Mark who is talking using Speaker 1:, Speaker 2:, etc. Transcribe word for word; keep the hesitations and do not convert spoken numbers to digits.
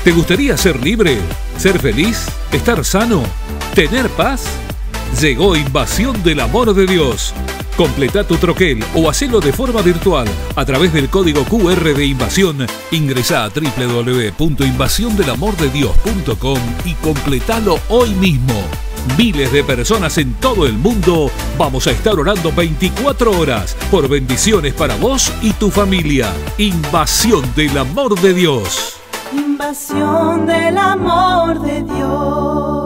Speaker 1: ¿Te gustaría ser libre? ¿Ser feliz? ¿Estar sano? ¿Tener paz? Llegó Invasión del Amor de Dios. Completa tu troquel o hacelo de forma virtual a través del código Q R de Invasión. Ingresá a doble u doble u doble u punto invasión del amor de dios punto com y completalo hoy mismo. Miles de personas en todo el mundo vamos a estar orando veinticuatro horas por bendiciones para vos y tu familia. Invasión del Amor de Dios.
Speaker 2: Invasión del Amor de Dios.